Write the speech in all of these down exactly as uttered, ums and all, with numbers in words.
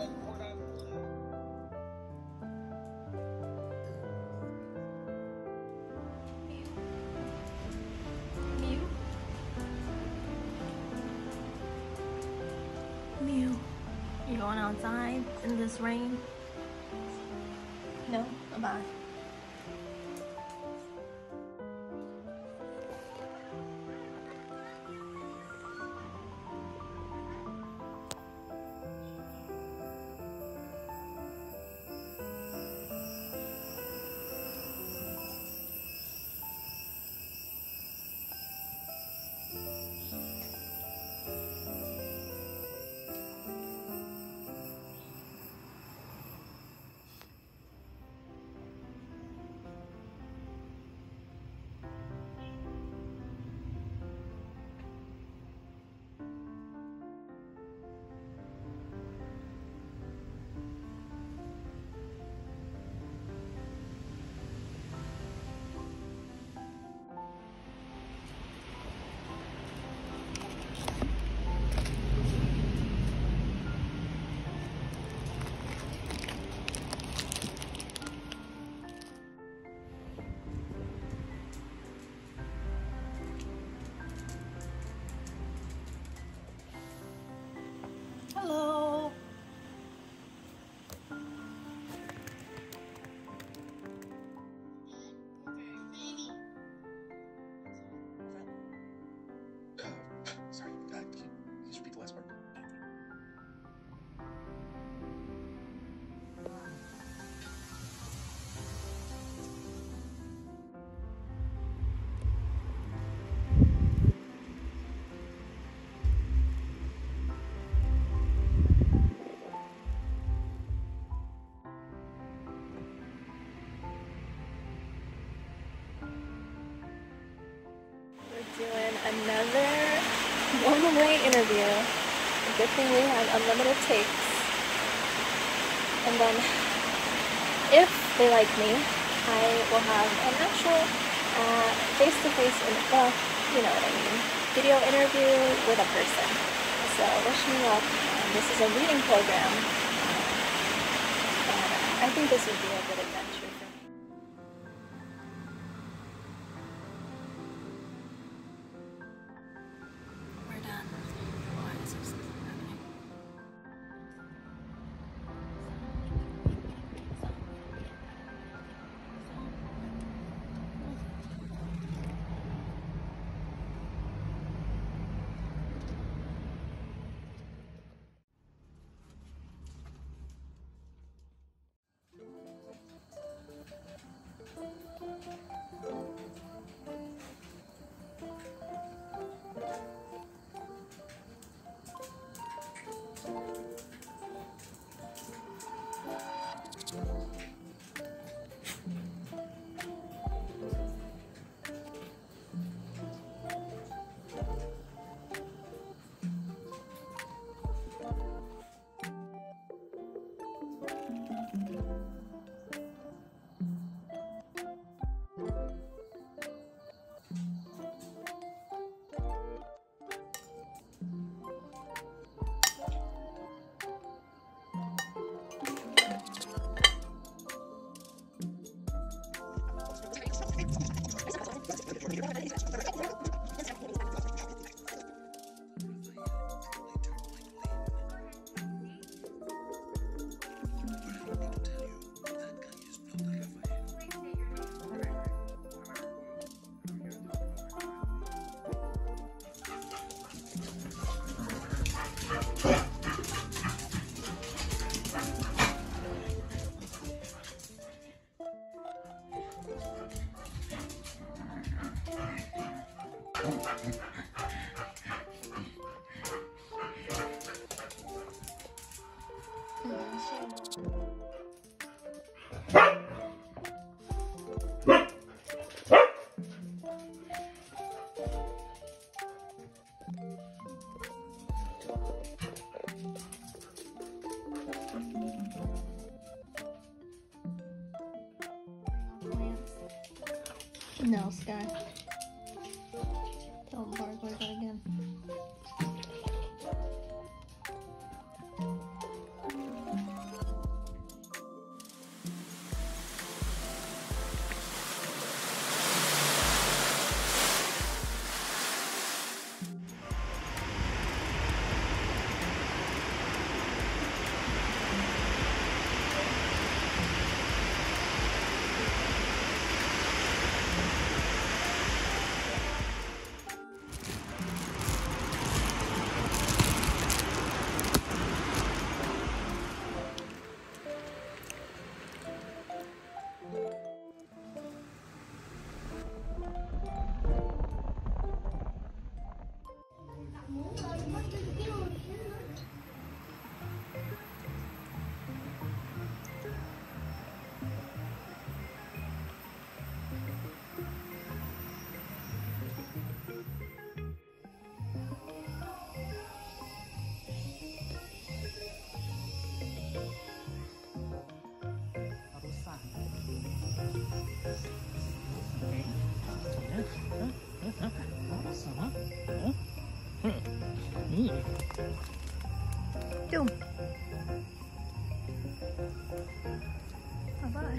Mew, you going outside in this rain? No? Bye-bye. Hello. Sorry, uh, can you just repeat the last part? We're doing another one-way interview. Good thing we have unlimited takes. And then, if they like me, I will have an actual uh, face-to-face, in- well, you know what I mean, video interview with a person. So wish me luck. Um, this is a reading program, and I think this would be a good adventure for me. We're done. Why is this happening? No, Sky. Don't bark like that again. me. Doom. Bye-bye.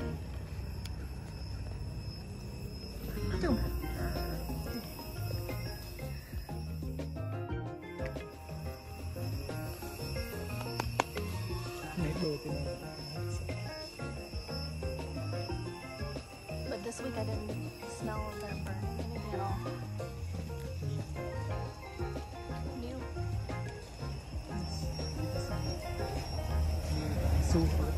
Doom. But this week I didn't smell them burning anything at all. New. So